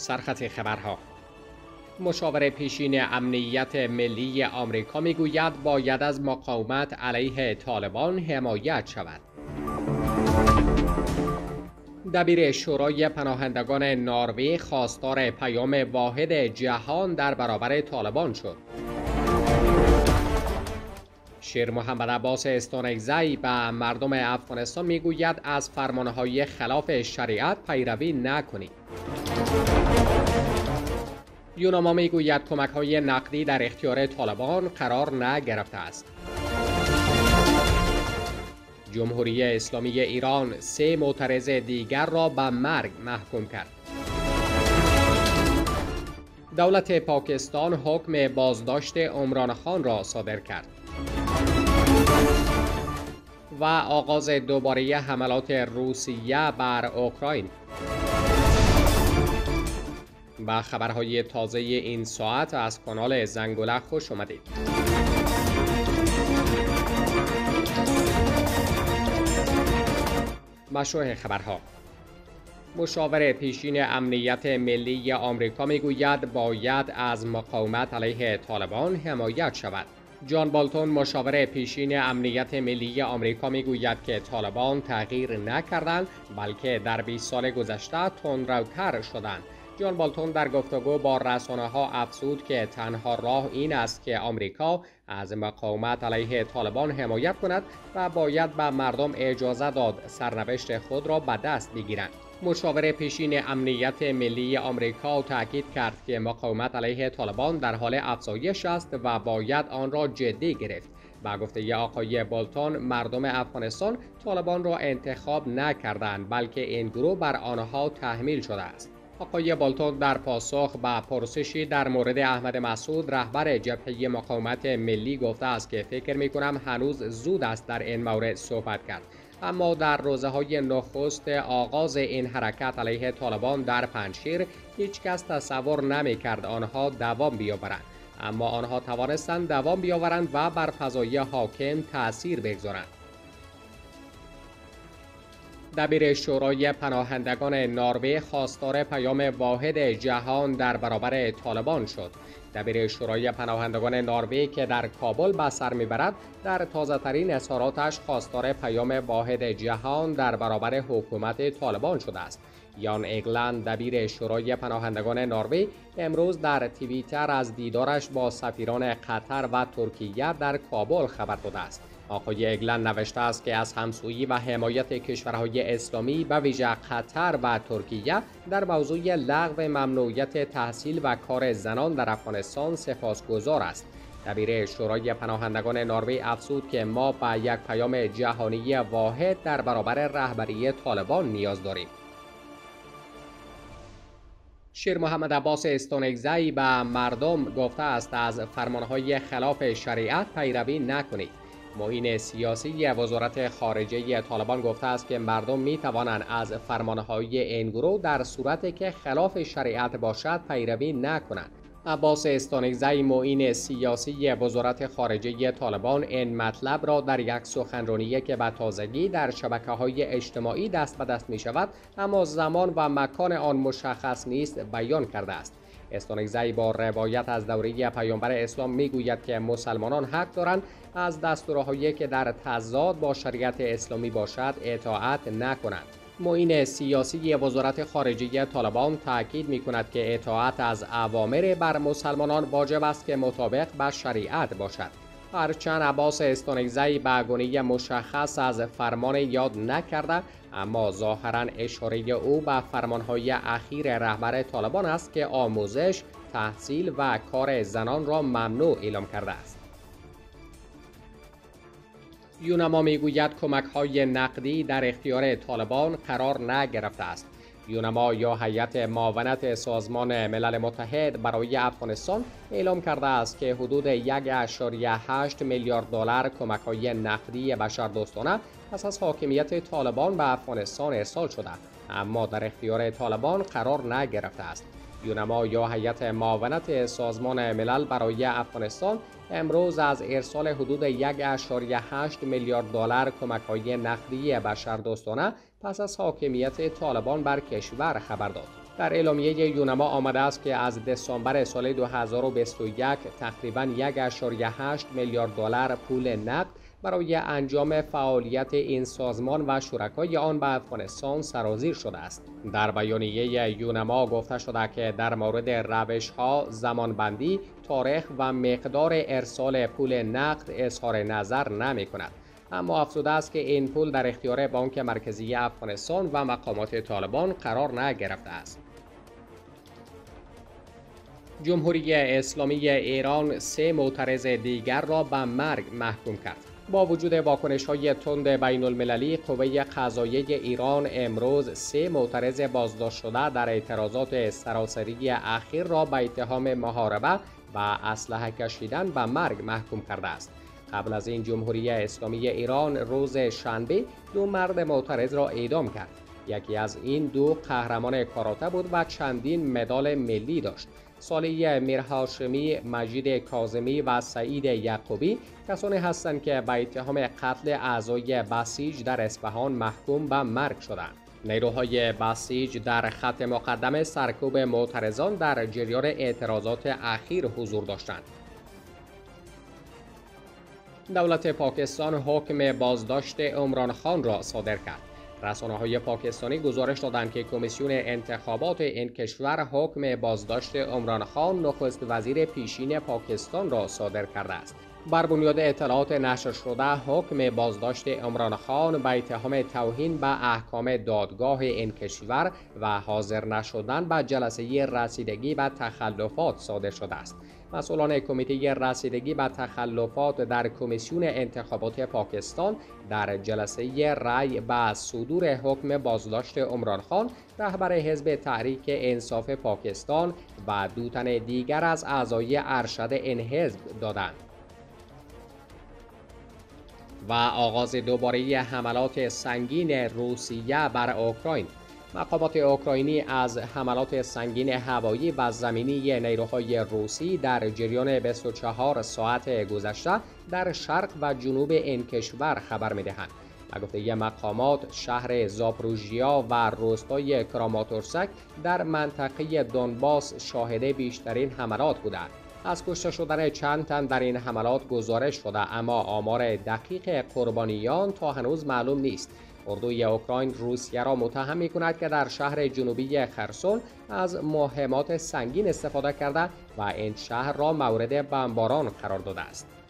سرخط خبرها. مشاور پیشین امنیت ملی آمریکا میگوید باید از مقاومت علیه طالبان حمایت شود. دبیر شورای پناهندگان نروژ خواستار پیام واحد جهان در برابر طالبان شد. شیر محمد عباس استانکزی به مردم افغانستان میگوید از فرمانهای خلاف شریعت پیروی نکنید. یوناما میگوید کمک‌های نقدی در اختیار طالبان قرار نگرفته است. جمهوری اسلامی ایران 3 معترض دیگر را به مرگ محکوم کرد. دولت پاکستان حکم بازداشت عمران خان را صادر کرد. و آغاز دوباره حملات روسیه بر اوکراین. با خبرهای تازه این ساعت از کانال زنگوله خوش آمدید. مشروع خبرها. مشاور پیشین امنیت ملی آمریکا میگوید باید از مقاومت علیه طالبان حمایت شود. جان بالتون مشاور پیشین امنیت ملی آمریکا میگوید که طالبان تغییر نکردند بلکه در 20 سال گذشته تندروتر شدند. جان بالتون در گفتگو با رسانه‌ها افزود که تنها راه این است که آمریکا از مقاومت علیه طالبان حمایت کند و باید به مردم اجازه داد سرنوشت خود را به دست بگیرند. مشاور پیشین امنیت ملی آمریکا تاکید کرد که مقاومت علیه طالبان در حال افزایش است و باید آن را جدی گرفت. با گفته آقای بالتون مردم افغانستان طالبان را انتخاب نکردند بلکه این گروه بر آنها تحمیل شده است. آقای بالتون در پاسخ به پرسشی در مورد احمد مسعود رهبر جبهه مقاومت ملی گفته است که فکر می‌کنم هنوز زود است در این مورد صحبت کرد. اما در روزهای نخست آغاز این حرکت علیه طالبان در پنجشیر هیچ کس تصور نمی‌کرد آنها دوام بیاورند، اما آنها توانستند دوام بیاورند و بر فضای حاکم تأثیر بگذارند. دبیر شورای پناهندگان نروژ خواستار پیام واحد جهان در برابر طالبان شد. دبیر شورای پناهندگان نروژ که در کابل به سر میبرد در تازه‌ترین اظهاراتش خواستار پیام واحد جهان در برابر حکومت طالبان شده است. یان اگلند دبیر شورای پناهندگان نروژ امروز در توییتر از دیدارش با سفیران قطر و ترکیه در کابل خبر داده است. آقای اگلند نوشته است که از همسویی و حمایت کشورهای اسلامی به ویژه قطر و ترکیه در موضوع لغو ممنوعیت تحصیل و کار زنان در افغانستان سپاسگزار است. دبیر شورای پناهندگان نروژ افزود که ما به یک پیام جهانی واحد در برابر رهبری طالبان نیاز داریم. شیر محمد عباس استانکزی به مردم گفته است از فرمانهای خلاف شریعت پیروی نکنید. معین سیاسی وزارت خارجه طالبان گفته است که مردم می توانند از فرمانهای این گروه در صورتی که خلاف شریعت باشد پیروی نکنند. عباس استانکزی معین سیاسی وزارت خارجه طالبان این مطلب را در یک سخنرانی که به تازگی در شبکه‌های اجتماعی دست به دست می شود اما زمان و مکان آن مشخص نیست بیان کرده است. استانکزی با روایت از دوره پیامبر اسلام میگوید که مسلمانان حق دارند از دستورهایی که در تضاد با شریعت اسلامی باشد اطاعت نکنند. معین سیاسی وزارت خارجه طالبان تاکید می‌کند که اطاعت از اوامر بر مسلمانان واجب است که مطابق با شریعت باشد. هرچند عباس استانکزی به گونه مشخص از فرمان یاد نکرده اما ظاهراً اشاره او به فرمانهای اخیر رهبر طالبان است که آموزش، تحصیل و کار زنان را ممنوع اعلام کرده است. یوناما میگوید کمک‌های نقدی در اختیار طالبان قرار نگرفته است. یوناما یا هیئت معاونت سازمان ملل متحد برای افغانستان اعلام کرده است که حدود 1.8 میلیارد دلار کمک‌های نقدی بشردوستانه پس از حاکمیت طالبان به افغانستان ارسال شده اما در اختیار طالبان قرار نگرفته است. یوناما یا هیئت معاونت سازمان ملل برای افغانستان امروز از ارسال حدود 1.8 میلیارد دلار کمک‌های نقدی بشردوستانه پس از حاکمیت طالبان بر کشور خبر داد. در اعلامیه یونما آمده است که از دسامبر سال 2021 تقریباً 1.8 میلیارد دلار پول نقد برای انجام فعالیت این سازمان و شرکای آن به افغانستان سرازیر شده است. در بیانیه یونما گفته شده که در مورد روش‌ها، زمانبندی، تاریخ و مقدار ارسال پول نقد اظهار نظر نمی‌کند. اما افزوده است که این پول در اختیار بانک مرکزی افغانستان و مقامات طالبان قرار نگرفته است. جمهوری اسلامی ایران 3 معترض دیگر را به مرگ محکوم کرد. با وجود واکنش‌های تند بین‌المللی، قوه قضاییه ایران امروز 3 معترض بازداشت شده در اعتراضات سراسری اخیر را به اتهام محاربه و اسلحه کشیدن به مرگ محکوم کرده است. قبل از این جمهوری اسلامی ایران روز شنبه 2 مرد معترض را اعدام کرد. یکی از این 2 قهرمان کاراته بود و چندین مدال ملی داشت. صالح میرهاشمی، مجید کاظمی و سعید یعقوبی کسانی هستند که به اتهام قتل اعضای بسیج در اصفهان محکوم به مرگ شدند. نیروهای بسیج در خط مقدم سرکوب معترضان در جریان اعتراضات اخیر حضور داشتند. دولت پاکستان حکم بازداشت عمران خان را صادر کرد. رسانه‌های پاکستانی گزارش دادند که کمیسیون انتخابات این کشور حکم بازداشت عمران خان نخست وزیر پیشین پاکستان را صادر کرده است. بر بنیاد اطلاعات نشر شده، حکم بازداشت عمران خان به اتهام توهین به احکام دادگاه این کشور و حاضر نشدن به جلسه رسیدگی به تخلفات صادر شده است. مسئولان کمیته رسیدگی به تخلفات در کمیسیون انتخابات پاکستان در جلسه رأی به صدور حکم بازداشت عمران خان، رهبر حزب تحریک انصاف پاکستان و 2 تن دیگر از اعضای ارشد این حزب دادند. و آغاز دوباره حملات سنگین روسیه بر اوکراین. مقامات اوکراینی از حملات سنگین هوایی و زمینی نیروهای روسی در جریان 24 ساعت گذشته در شرق و جنوب این کشور خبر می‌دهند. به گفته مقامات، شهر زاپروژیا و روستای کراماتورسک در منطقه دونباس شاهد بیشترین حملات بودند. از کشته شدن چند تن در این حملات گزارش شده، اما آمار دقیق قربانیان تا هنوز معلوم نیست. اردوی اوکراین روسیه را متهم می‌کند که در شهر جنوبی خرسون از مهمات سنگین استفاده کرده و این شهر را مورد بمباران قرار داده است.